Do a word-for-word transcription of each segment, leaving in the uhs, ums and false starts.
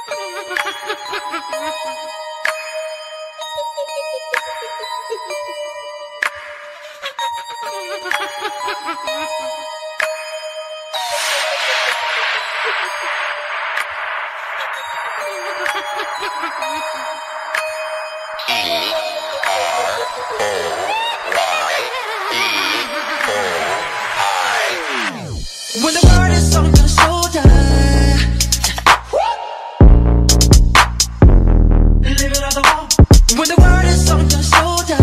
When the world is on your shoulder, live it on the wall. When the world is on your shoulder,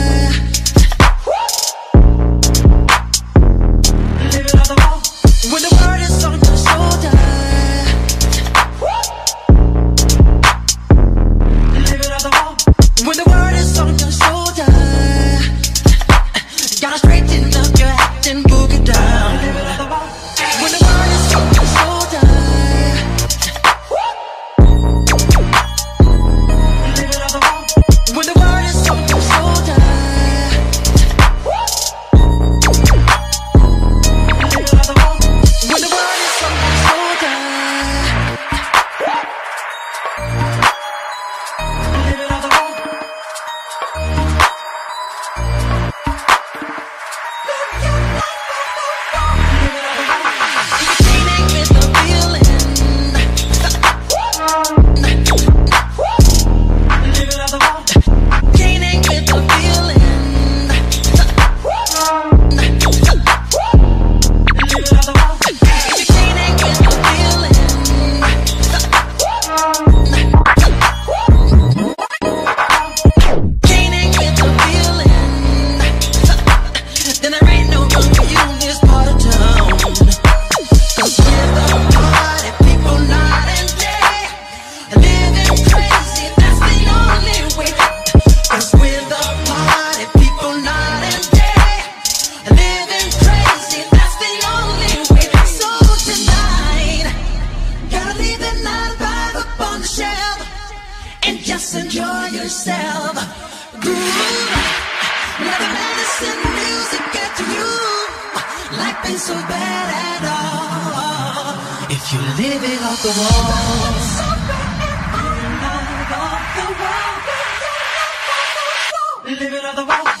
live it on the wall. When the world is on your shoulder, live it on the wall. When the world is on your shoulder, gotta straighten up your act and boogie down. Live it on the wall. When the world is on your shoulder, live it on the wall. When the world is on your shoulder, live it on the wall. When the world is on your shoulder, live it on the wall. Just enjoy yourself. Groove. Let the medicine music get to you. Life ain't so bad at all if you live it off the wall. So bad, live it off the wall. Live it off the wall.